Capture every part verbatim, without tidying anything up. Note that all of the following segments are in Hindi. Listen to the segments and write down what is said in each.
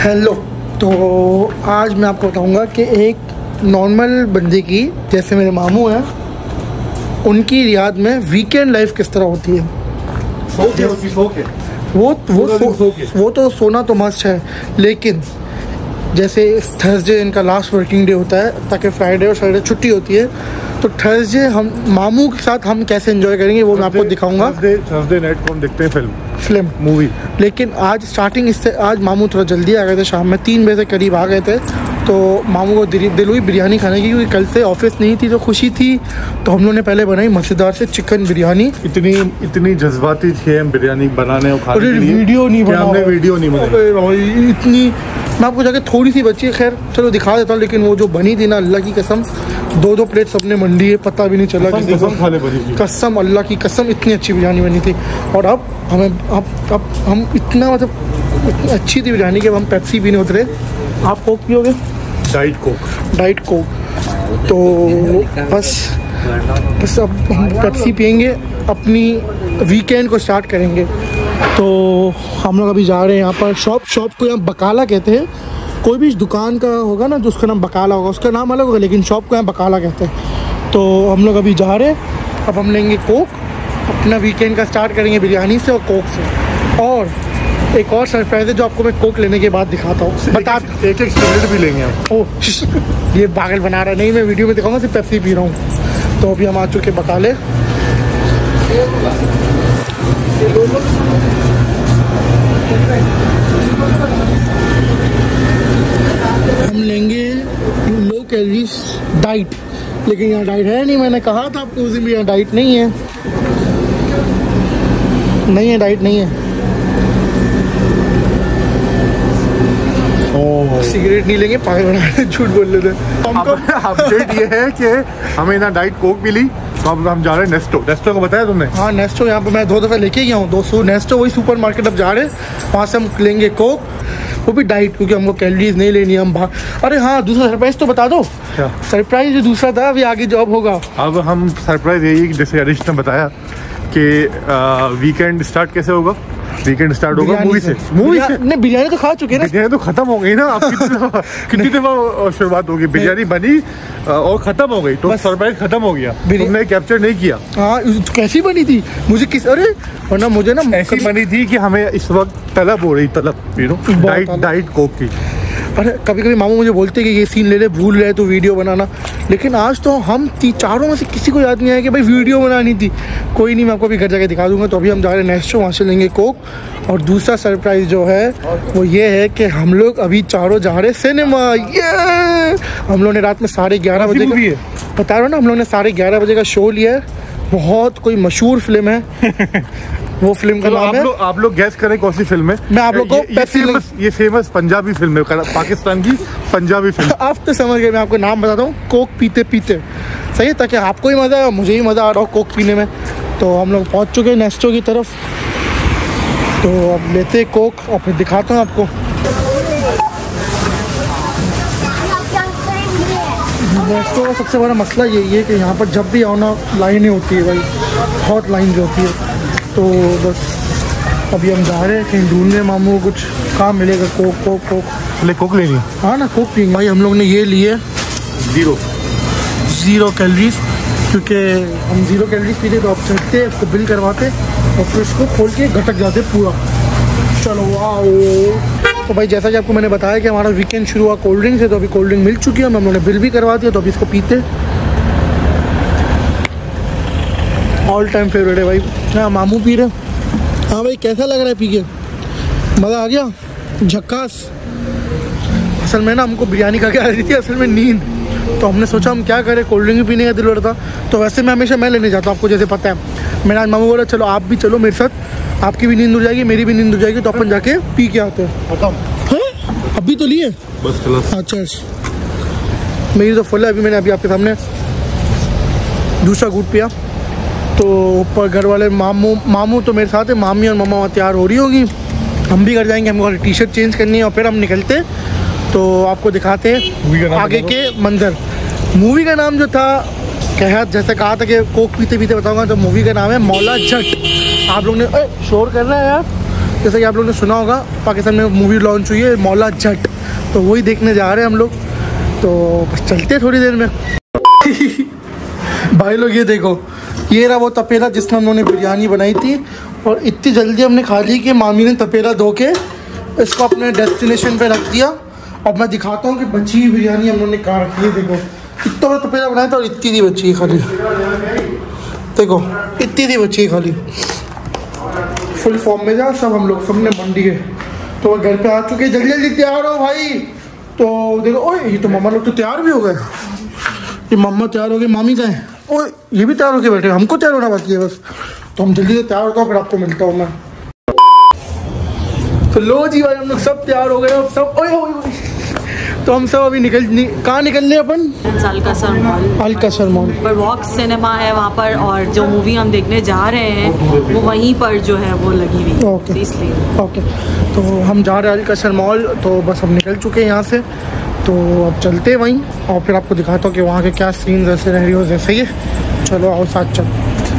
हेलो। तो आज मैं आपको बताऊंगा कि एक नॉर्मल बंदे की, जैसे मेरे मामू हैं, उनकी रियाद में वीकेंड लाइफ किस तरह होती है। शौक है, उसकी शौक है। वो वो सो, वो तो सोना तो मस्त है, लेकिन जैसे थर्सडे इनका लास्ट वर्किंग डे होता है, ताकि फ्राइडे और सैटरडे छुट्टी होती है, तो थर्सडे हम मामू के साथ हम कैसे एंजॉय करेंगे वो मैं आपको दिखाऊंगा। थर्सडे नाइट को हम देखते हैं फिल्म फिल्म मूवी। लेकिन आज स्टार्टिंग इससे, आज मामू थोड़ा जल्दी आ गए थे, शाम में तीन बजे से करीब आ गए थे, तो मामू को दिल हुई बिरयानी खाने की, क्योंकि कल से ऑफिस नहीं थी तो खुशी थी। तो हम लोगों ने पहले बनाई मज़ेदार से चिकन बिरयानी। इतनी इतनी जज्बाती थी हम बिरयानी बनाने और खाने के लिए, वीडियो नहीं बना, हमने वीडियो नहीं बनाई। इतनी मैं आपको जाके थोड़ी सी बची है, खैर चलो दिखा देता हूँ। लेकिन वो जो बनी थी ना, अल्लाह की कसम, दो दो प्लेट सबने मंडी है, पता भी नहीं चला। कसम, कसम खाने बनी, कसम अल्लाह की कसम, इतनी अच्छी बिरयानी बनी थी। और अब हमें अब अब हम इतना मतलब इतनी अच्छी थी बिरयानी कि अब हम पेप्सी पीने उतरे। आप कोक पियोगे? Diet Coke. Diet Coke. तो बस बस अब हम पेप्सी पियेंगे, अपनी वीकेंड को स्टार्ट करेंगे। तो हम लोग अभी जा रहे हैं यहाँ पर शॉप शॉप को यहाँ बकाला कहते हैं। कोई भी दुकान का होगा ना जो उसका नाम बकाला होगा, उसका नाम अलग होगा, लेकिन शॉप को यहाँ बकाला कहते हैं। तो हम लोग अभी जा रहे हैं, अब हम लेंगे कोक, अपना वीकेंड का स्टार्ट करेंगे बिरयानी से और कोक से। और एक और सरप्राइज है जो आपको मैं कोक लेने के बाद दिखाता हूँ। बता एक एक सिगरेट भी लेंगे हम। ओह ये पागल बना रहा है। नहीं, मैं वीडियो में दिखाऊंगा, सिर्फ पेप्सी पी रहा हूँ। तो अभी हम आ चुके बकाले। हम लेंगे लो कैलोरीज डाइट, लेकिन यहाँ डाइट है नहीं। मैंने कहा था आपको उस दिन भी, यहाँ डाइट नहीं है, नहीं है डाइट नहीं है। सिगरेट नहीं लेंगे, पागल बना रहे, झूठ बोल लेते। अपडेट ये है कि हमें ना डाइट कोक मिली, तो अब हम जा रहे हैं नेस्टो। नेस्टो को बताया तुमने? हाँ नेस्टो, यहाँ पे मैं दो दफ़े लेके गया हूँ दोस्तों। नेस्टो वही सुपर मार्केट अब जा रहे हैं, वहाँ से हम लेंगे कोक, वो भी डाइट, क्योंकि हमको कैलोरीज नहीं लेनी हम बाहर। अरे हाँ, दूसरा सरप्राइज तो बता दो। क्या सरप्राइज? जो दूसरा था अभी आगे जॉब होगा। अब हम सरप्राइज यही कि जैसे हरीश ने बताया कि वीकेंड स्टार्ट कैसे होगा। वीकेंड स्टार्ट होगा मूवी से। मूवी से नहीं, बिरयानी तो खा चुके हैं ना। बिरयानी तो खत्म हो गई ना। अब कितनी दफा शुरुआत होगी, बिरयानी बनी और खत्म हो गई, तो सरप्राइज खत्म हो गया। तुमने कैप्चर नहीं किया। हाँ कैसी बनी थी मुझे किस, अरे वरना मुझे ना ऐसी बनी थी कि हमें इस वक्त तलब हो रही, तलब you know diet diet Coke की। अरे कभी कभी मामू मुझे बोलते कि ये सीन ले ले, भूल रहे तो वीडियो बनाना, लेकिन आज तो हम चारों में से किसी को याद नहीं आया कि भाई वीडियो बनानी थी। कोई नहीं, मैं आपको अभी घर जाके दिखा दूंगा। तो अभी हम जा रहे हैं नेस्टो, वहाँ से लेंगे कोक। और दूसरा सरप्राइज जो है वो ये है कि हम लोग अभी चारों जा रहे हैं सिनेमा। ये हम लोग ने रात में साढ़े ग्यारह बजे का, बता रहा हूँ ना, हम लोग ने साढ़े ग्यारह बजे का शो लिया है। बहुत कोई मशहूर फिल्म है। वो फिल्म का नाम है, आप लोग गैस करें कौन सी फिल्म है। मैं आप लोग को ये फेमस ये फेमस पंजाबी फिल्म है, पाकिस्तान की पंजाबी फिल्म। आप तो समझ गए, मैं आपको नाम बताता हूँ, कोक पीते पीते। सही है, ताकि आपको ही मज़ा आए, मुझे ही मज़ा आ रहा हो कोक पीने में। तो हम लोग पहुँच चुके हैं नेस्टो की तरफ। तो अब लेते हैं कोक और फिर दिखाता हूँ आपको। नेस्टो का सबसे बड़ा मसला यही है कि यहाँ पर जब भी आओ ना, लाइनें होती है भाई, बहुत लाइन जो होती है। तो बस अभी हम जा रहे हैं कहीं ढूंढने, मामू को कुछ काम मिलेगा। कोक कोक कोक ले कोक लेनी है। हाँ ना, कोक पियेंगे भाई। हम लोग ने ये लिए जीरो ज़ीरो कैलोरीज, क्योंकि हम ज़ीरो कैलोरीज पीते तो आप चढ़ते उसको बिल करवाते और फिर उसको खोल के घटक जाते पूरा। चलो वाह। तो भाई जैसा कि आपको मैंने बताया कि हमारा वीकेंड शुरू हुआ कोल्ड ड्रिंक से, तो अभी कोल्ड ड्रिंक मिल चुकी है, हम लोगों ने बिल भी करवा दिया, तो अभी इसको पीते। ऑल टाइम फेवरेट है भाई। हाँ मामू पी रहे। हाँ भाई कैसा लग रहा है पी के? मज़ा आ गया, झक्कास। असल में ना हमको बिरयानी खा के आ रही थी, असल में नींद, तो हमने सोचा हम क्या करें, कोल्ड ड्रिंक भी पीने का दिल हो रहा था। तो वैसे मैं हमेशा मैं लेने जाता हूँ, आपको जैसे पता है। मैंने आज मामू बोला चलो आप भी चलो मेरे साथ, आपकी भी नींद उड़ जाएगी, मेरी भी नींद उड़ जाएगी, तो अपन जाके पी के आते हैं। अभी तो लिए बस क्लास। अच्छा मेरी तो फुल है। अभी मैंने अभी आपके सामने दूसरा घूट पिया। तो ऊपर घर वाले मामू मामू तो मेरे साथ है, मामी और मम्मा वहाँ तैयार हो रही होगी, हम भी घर जाएंगे। हमको टी शर्ट चेंज करनी है और फिर हम निकलते। तो आपको दिखाते हैं आगे के मंजर। मूवी का नाम जो था, कहा जैसे कहा था कि कोक पीते पीते बताऊंगा, तो मूवी का नाम है मौला जट। आप लोग ने शोर कर रहे हैं यार, जैसा कि आप लोगों ने सुना होगा पाकिस्तान में मूवी लॉन्च हुई है मौला जट, तो वही देखने जा रहे हैं हम लोग। तो बस चलते हैं थोड़ी देर में। भाई लोग ये देखो, ये रहा वो तपेला जिसमें हम लोगों ने बिरयानी बनाई थी, और इतनी जल्दी हमने खा ली कि मामी ने तपेला धो के इसको अपने डेस्टिनेशन पे रख दिया। अब मैं दिखाता हूँ कि बची हुई बिरयानी हम लोगों ने कहाँ रखी है। देखो इतना बड़ा तपेला बनाया था और इतनी सी बची है खाली, देखो इतनी सी बची है खाली। फुल फॉर्म में जा सब हम लोग, सबने मंडी है। तो घर पे आ चुके, जल्दी जल्दी तैयार हो भाई। तो देखो ओए ये तो मम्मा लोग तो तैयार भी हो गए, ये मम्मा तैयार हो गए, मामी कहाँ है? ओए ये भी तैयार होके बैठे, हमको तैयार होना बाकी है बस। तो हम जल्दी से तैयार होता हूँ, फिर आपको मिलता हूँ मैं। तो लो जी भाई हम लोग सब तैयार हो गए, अब सब ओए ओए ओए। तो हम सब अभी निकल नि, कहाँ निकलने अपन? अल-कसर मॉल। अल-कसर मॉल पर वॉक्स सिनेमा है वहाँ पर, और जो मूवी हम देखने जा रहे हैं वो वहीं पर जो है वो लगी हुई है, ओके इसलिए ओके। तो हम जा रहे हैं अल-कसर मॉल, तो बस हम निकल चुके हैं यहाँ से। तो अब चलते हैं वहीं, और फिर आपको दिखाता हूँ कि वहाँ के क्या सीन्स ऐसे रह रही हो जैसे ही। चलो आओ साथ चलो।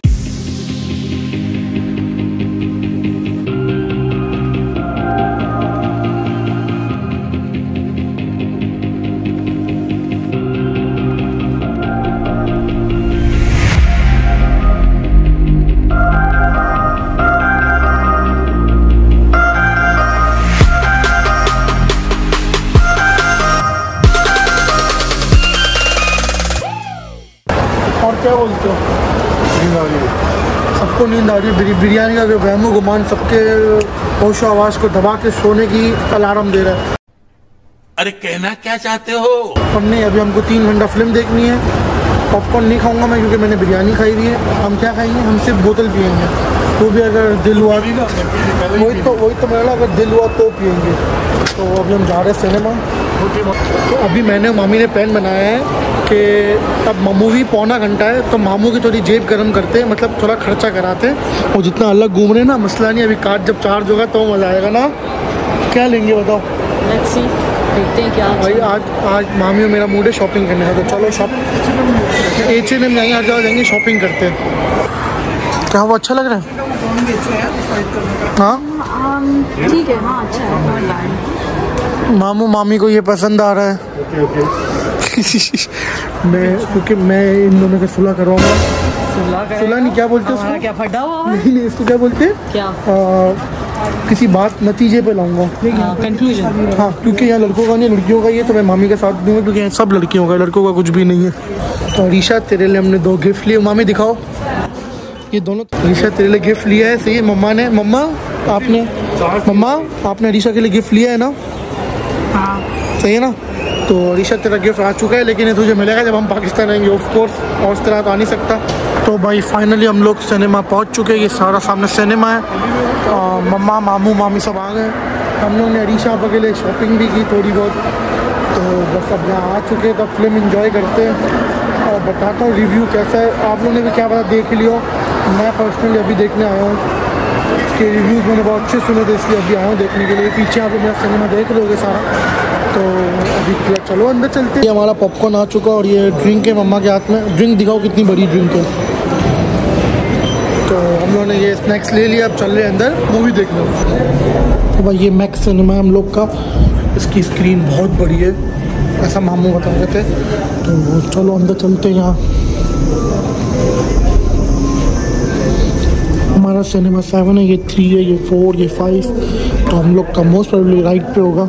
और क्या बोलते हो? नींद आ रही है सबको, नींद आ रही है। बिरयानी का वहमो गुमान सबके होशो आवाज़ को दबा के सोने की अलार्म दे रहा है। अरे कहना क्या चाहते हो? हमने अभी हमको तीन घंटा फिल्म देखनी है। पॉपकॉर्न नहीं खाऊंगा मैं क्योंकि मैंने बिरयानी खाई हुई है। हम क्या खाएंगे? हम सिर्फ बोतल पियेंगे, वो भी अगर दिल हुआ। वही तो वही तो मैंने अगर दिल हुआ तो पियेंगे। तो अभी हम जा रहे हैं सिनेमा। तो अभी मैंने मामी ने प्लान बनाया है कि अब मूवी पौना घंटा है, तो मामू की थोड़ी जेब गर्म करते हैं, मतलब थोड़ा खर्चा कराते हैं। और जितना अलग घूम रहे हैं ना, मसला नहीं, अभी कार्ड जब चार्ज होगा तो मज़ा आएगा ना। क्या लेंगे बताओ? लेट्स सी, देखते हैं क्या। भाई आज आज मामी और मेरा मूड है शॉपिंग करने का, तो चलो शॉप एच एन एम जाएंगे, हर जगह जाएंगे, शॉपिंग करते हैं। क्या वो अच्छा लग रहा है? हाँ ठीक है, हाँ अच्छा है। मामू मामी को ये पसंद आ रहा है। Okay okay. मैं क्योंकि मैं इन दोनों को सुलह करवाऊंगा। सुलह नहीं, क्या बोलते हैं उसको? क्या फटा हुआ? नहीं नहीं, इसको क्या बोलते हैं? क्या? आ, किसी बात नतीजे पे लाऊंगा, कंक्लूजन। हाँ, क्योंकि यहाँ लड़कों का नहीं लड़कियों का ये, तो मैं मामी के साथ दूंगा क्योंकि यहाँ सब लड़कियों का, लड़कों का कुछ भी नहीं है। तो ऋषा तेरे लिए हमने दो गिफ्ट लिए, मामी दिखाओ ये दोनों। ऋषा तेरे लिए गिफ्ट लिया है, सही है? मम्मा ने, मम्मा आपने मम्मा आपने ऋषा के लिए गिफ्ट लिया है ना? हाँ सही है ना? तो ऋषा तेरा गिफ्ट आ चुका है, लेकिन ये तुझे मिलेगा जब हम पाकिस्तान आएंगे ऑफ कोर्स, और इस तरह तो आ नहीं सकता। तो भाई फाइनली हम लोग सिनेमा पहुंच चुके हैं। ये सारा सामने सिनेमा है। आ, मम्मा मामू मामी सब आ गए। हम लोगों ने ऋषा के लिए शॉपिंग भी की थोड़ी बहुत। तो बस अब यहाँ आ चुके हैं, तो फिल्म इंजॉय करते हैं और बताता हूँ रिव्यू कैसा है। आप लोगों ने भी क्या पता देख लियो, मैं पर्सनली अभी देखने आया हूँ। इसके रिव्यूज़ मैंने बहुत अच्छे सुने थे, इसलिए अभी आया हूँ देखने के लिए। पीछे आप मेरा सिनेमा देख लोगे सारा। तो अभी चलो अंदर चलते हैं। ये हमारा पॉपकॉर्न आ चुका और ये ड्रिंक है मम्मा के हाथ में। ड्रिंक दिखाओ कितनी बड़ी ड्रिंक है। तो हम लोगों ने ये स्नैक्स ले लिया, अब चल रहे हैं अंदर मूवी देखने। तो भाई ये मैक्स सिनेमा है हम लोग का, इसकी स्क्रीन बहुत बड़ी है, ऐसा मामू बता रहे थे। तो चलो अंदर चलते हैं। यहाँ हमारा सिनेमा सेवन है, ये थ्री है, ये फोर, ये फाइव। तो हम लोग का मोस्ट प्रोबेबली राइट पे होगा।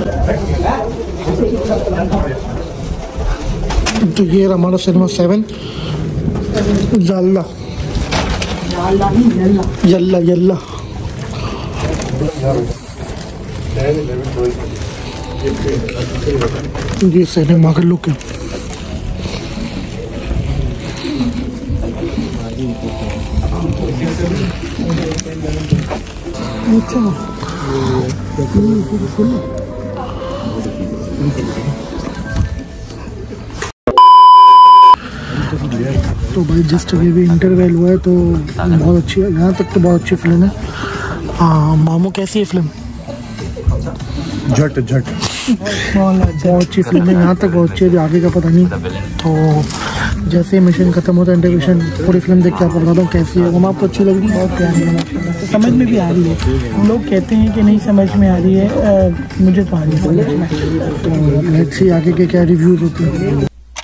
तो ये रहा हमारा सिनेमा सेवन। यल्ला यल्ला यल्ला। ये सिनेमा का लुक है। तो भाई जस्ट अभी भी इंटरवल हुआ है, तो बहुत अच्छी है, यहाँ तक तो बहुत अच्छी फिल्म है। हाँ मामू कैसी है फिल्म? झट झट बहुत अच्छी फिल्म है, यहाँ तक बहुत अच्छी है, आगे का पता नहीं। तो जैसे मिशन खत्म होता है इंटरमिशन पूरी फिल्म देख के आपको बताता हूँ कैसी है। वो आपको अच्छी लग रही है? बहुत प्यारी है माशाल्लाह, समझ में भी आ रही है। लोग कहते हैं कि नहीं समझ में आ रही है, आ, मुझे तो आ रही है समझ में। तो लेट्स सी आगे के क्या रिव्यूज़ होती हैं।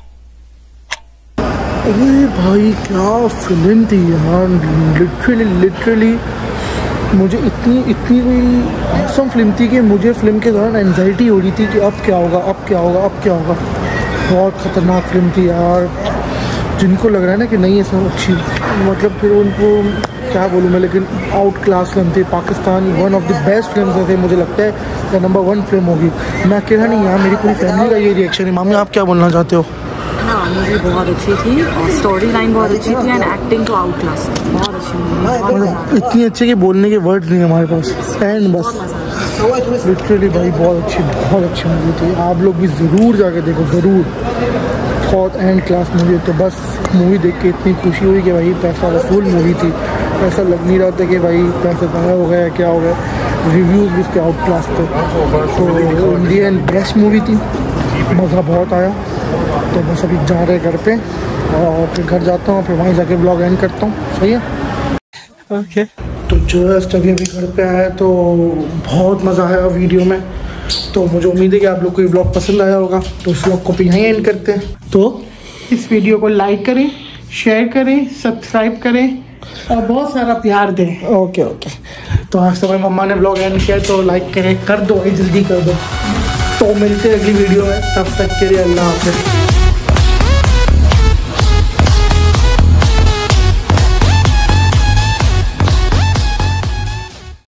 अरे भाई क्या फिल्म थी यार, लिटरली लिटरली मुझे इतनी इतनी कोई ऑसम फिल्म थी कि मुझे फिल्म के दौरान एंजाइटी हो रही थी कि अब क्या होगा अब क्या होगा अब क्या होगा। बहुत ख़तरनाक फिल्म थी यार। जिनको लग रहा है ना कि नहीं है सब अच्छी, मतलब फिर उनको क्या बोलूँ मैं, लेकिन आउट क्लास फिल्म थी। Pakistan one of the best film थे, मुझे लगता है नंबर वन फिल्म होगी। मैं अकेला नहीं, यहाँ मेरी पूरी फैमिली का ये रिएक्शन है। मामी आप क्या बोलना चाहते हो? हाँ मूवी बहुत अच्छी थी और स्टोरी लाइन बहुत अच्छी थी एंड एक्टिंग तो आउट क्लास थी। बहुत अच्छी मूवी, इतनी अच्छी कि बोलने के वर्ड नहीं हमारे पास एंड बस लिटरली भाई बहुत अच्छी बहुत अच्छी मूवी थी। आप लोग भी ज़रूर जाके देखो, ज़रूर। बहुत एंड क्लास मूवी है। तो बस मूवी देख के इतनी खुशी हुई कि भाई पैसा वसूल मूवी थी। ऐसा लग नहीं रहा था कि भाई पैसे ज़्यादा हो गया क्या हो गया। रिव्यूज़ भी इसके आउट क्लास थे। तो in the end best movie थी, मज़ा बहुत आया। तो बस अभी जा रहे घर पे और फिर घर जाता हूँ, फिर वहीं जाके ब्लॉग एंड करता हूँ। सही है ओके okay. तो जस्ट अभी अभी घर पे आया तो बहुत मज़ा आया वीडियो में। तो मुझे उम्मीद है कि आप लोग को ये ब्लॉग पसंद आया होगा। तो उस ब्लॉग को भी यहीं एंड करते हैं। तो इस वीडियो को लाइक करें, शेयर करें, सब्सक्राइब करें और बहुत सारा प्यार दें। ओके ओके तो आज तो भाई मम्मा ने ब्लॉग एंड किया तो लाइक करें, कर दो, जल्दी कर दो। तो मिलते हैं अगली वीडियो में, तब तक के लिए अल्लाह हाफ़िज़।